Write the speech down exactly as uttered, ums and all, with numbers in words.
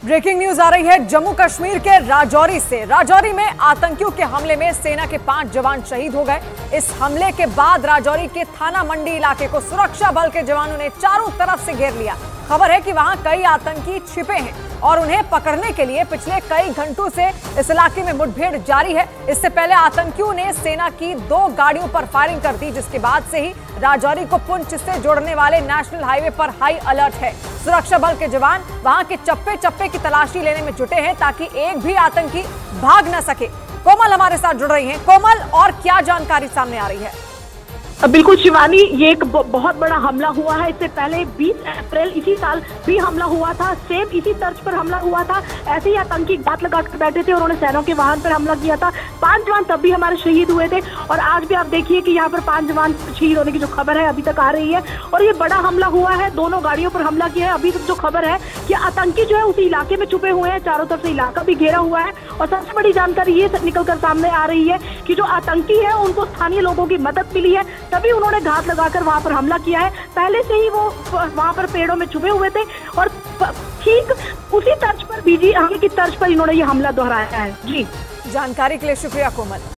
Breaking news आ रही है जम्मू कश्मीर के राजौरी से। राजौरी में आतंकियों के हमले में सेना के पांच जवान शहीद हो गए। इस हमले के बाद राजौरी के थाना मंडी इलाके को सुरक्षा बल के जवानों ने चारों तरफ से घेर लिया। खबर है कि वहां कई आतंकी छिपे हैं और उन्हें पकड़ने के लिए पिछले कई घंटों से इस इलाके में मुठभेड़ जारी है। इससे पहले आतंकियों ने सेना की दो गाड़ियों पर फायरिंग कर दी, जिसके बाद से ही राजौरी को पुंछ से जोड़ने वाले नेशनल हाईवे पर हाई अलर्ट है। सुरक्षा बल के जवान वहां के चप्पे चप्पे की तलाशी लेने में जुटे हैं ताकि एक भी आतंकी भाग न सके। कोमल हमारे साथ जुड़ रही हैं। कोमल, और क्या जानकारी सामने आ रही है? बिल्कुल शिवानी, ये एक बहुत बड़ा हमला हुआ है। इससे पहले बीस अप्रैल इसी साल भी हमला हुआ था, सेम इसी तर्ज पर हमला हुआ था। ऐसे ही आतंकी घात लगा कर बैठे थे, उन्होंने सेना के वाहन पर हमला किया था। पांच जवान तब भी हमारे शहीद हुए थे और आज भी आप देखिए कि यहाँ पर पांच जवान शहीद होने की जो खबर है अभी तक आ रही है। और ये बड़ा हमला हुआ है, दोनों गाड़ियों पर हमला किया है। अभी तक जो खबर है कि आतंकी जो है उसी इलाके में छुपे हुए हैं, चारों तरफ से इलाका भी घेरा हुआ है। और सबसे बड़ी जानकारी ये निकल कर सामने आ रही है कि जो आतंकी है उनको स्थानीय लोगों की मदद मिली है, तभी उन्होंने घात लगाकर वहां पर हमला किया है। पहले से ही वो वहां पर पेड़ों में छुपे हुए थे और ठीक उसी तर्ज पर बीजी आगे की तर्ज पर इन्होंने ये हमला दोहराया है। जी, जानकारी के लिए शुक्रिया कोमल।